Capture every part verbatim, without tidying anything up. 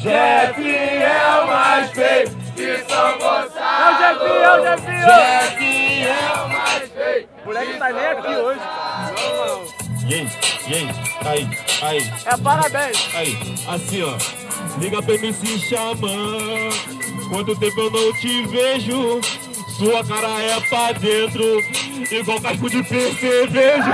Jeff é o mais feio de São Gonçalo. É o Jefinho, é o Jefinho. Jeff é o mais feio. O moleque tá nem aqui hoje. E aí, e aí, aí, aí. É parabéns. Aí, assim ó. Liga pra mim se chamar. Quanto tempo eu não te vejo. Sua cara é pra dentro, igual casco de percevejo.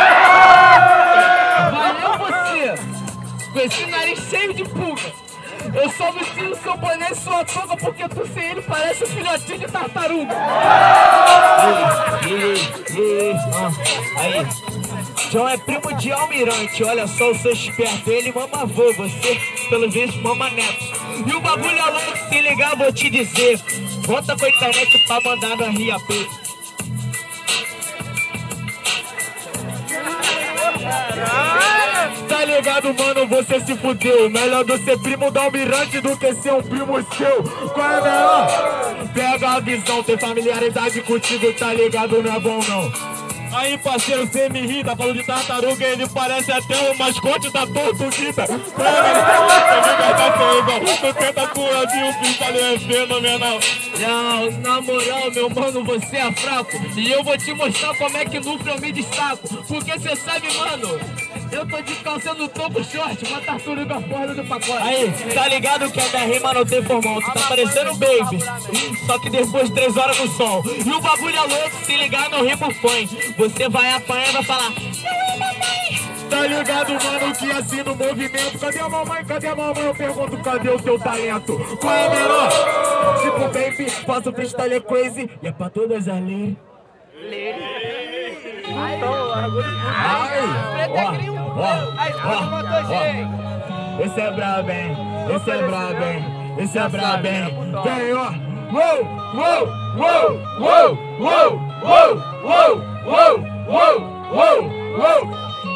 Valeu você! Com esse nariz cheio de pulga. Eu só vesti o seu boné e sua touca porque tu sem ele parece um filhotinho de tartaruga. Ei, ei, ei, ah, aí. John é primo de Almirante, olha só, eu sou esperto. Ele mama avô, você pelo visto mama neto. E o bagulho é louco, se ligar vou te dizer. Volta com a internet pra mandar no R A P. Tá ligado, mano, você se fudeu. Melhor do ser primo do Almirante do que ser um primo seu. Qual é melhor? Pega a visão, ter familiaridade contigo, tá ligado, não é bom não. Aí, parceiro, cê me irrita, falando de tartaruga, ele parece até o mascote da Tortuguita. Tu tenta curar de um filho, é fenomenal. Não, na moral, meu mano, você é fraco. E eu vou te mostrar como é que no eu me destaco. Porque cê sabe, mano, eu tô de calça no topo short, uma tartaruga fora do pacote. Aí, tá ligado que a minha rima não tem formão, tu tá parecendo um baby. Só que depois de três horas no sol. E o bagulho é louco, se ligar no rimo fã. Você vai apanhar e vai falar: não, mamãe. Tá ligado, mano, que assim no movimento. Cadê a mamãe, cadê a mamãe? Eu pergunto, cadê o teu talento? Qual é o menor? Tipo, baby, faço freestyle crazy. E é pra todas as leis. Então, orgulho. Ai, ó, ó, ó. Esse é brabo, hein? Esse é brabo, hein? Esse é brabo, hein? Vem, ó. Uou, uou, uou, uou, uou, uou, uou, uou, uou, uou, uou.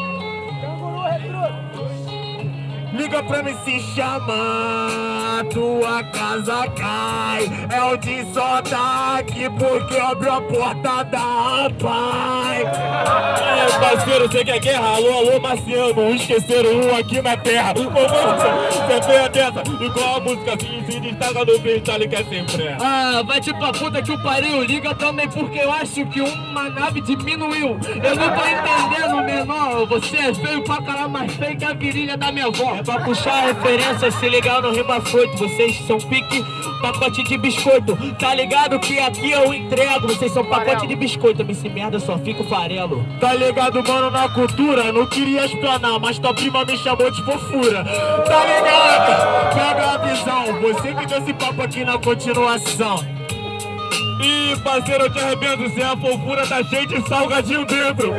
Liga pra mim se chamar, tua casa cai. É o de só tá aqui porque abriu a porta da pai. Aí, parceiro, você quer guerra? Alô, alô, Marciano, esqueceram um aqui na terra. Ô, moça, você foi dessa. Igual a música assim, se destaca no freestyle que é sempre. Ah, vai te pra puta que o pariu. Liga também porque eu acho que uma nave diminuiu. Eu não tô entendendo, menor. Você é feio pra caralho, mais feio que a virilha da minha avó. É pra puxar a referência, se ligar no rima foito. Vocês são pique, pacote de biscoito. Tá ligado que aqui eu entrego. Vocês são pacote de biscoito. Me se merda, só fico farelo. Tá ligado, mano, na cultura? Não queria explanar, mas tua prima me chamou de fofura. Tá ligado? Pega a visão. Você que deu esse papo aqui na continuação. Ih, parceiro, eu te arrebento. Se a fofura tá cheia de salgadinho dentro.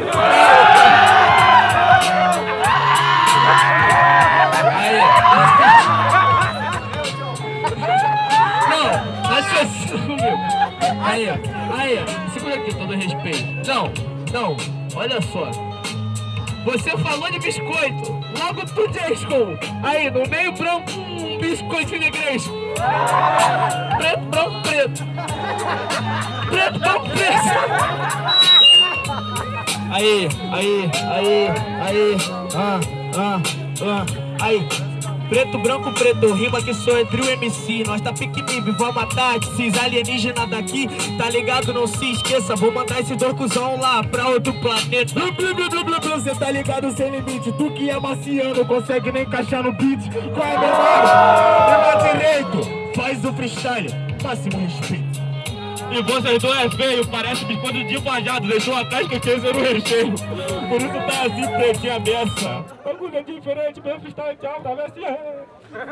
Aí. Não, raciocínio meu. Aí, aí, segura aqui, todo respeito. Não, não, olha só. Você falou de biscoito, logo tu Jason. Aí, no meio branco, um biscoito negresco. Preto, branco, preto. Preto, branco, preto. Aí, aí, aí, aí, ah, ah, ah, aí. Preto, branco, preto, rima que sou entre o M C. Nós tá pique-nibe, vou matar esses alienígenas daqui. Tá ligado, não se esqueça, vou mandar esse dorcuzão lá pra outro planeta. Você tá ligado sem limite, tu que é marciano, consegue nem encaixar no beat. Qual é meu nome? Rima direito, faz o freestyle, máximo respeito. E vocês dois é feio, parece biscoito de vajado, deixou a casca que esse era o recheio. Por isso tá assim, pretinha a beça. Bagulho é diferente, meu freestyle de alta, vê se é.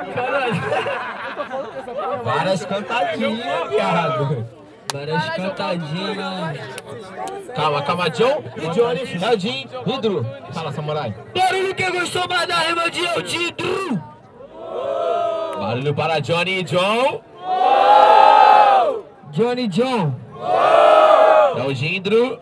Várias cantadinhas, viado. Várias cantadinhas. Calma, calma, John e Johnny. É o Jim, Hidro. Fala, samurai. Barulho que gostou mais da rima de Eudidro. Barulho para Johnny e John. Johnny John. É o Gindro.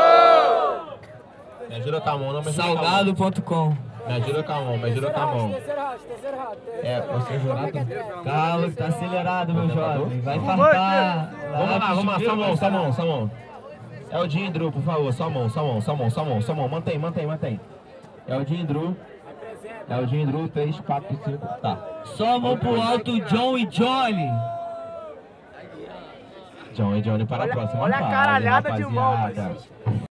Me ajuda com a mão, não me ajuda Salgado ponto com. Me ajuda com a mão, me ajuda com a mão. É, você jurado? Calma, que tá acelerado, meu jovem. Vai farpar. Vamos lá, vamos lá, só a mão, só a mão, só a mão. É o Gindro, por favor, só a mão, só a mão, só a mão, só a mão, só a mão, só a mão. Mantém, mantém, mantém. É o Gindro. Leozinho Hidro, três, quatro, cinco, tá. Só vão pro alto John e Johnny. John e Johnny para a Olha- próxima olha a fase, caralhada de mão, rapaziada.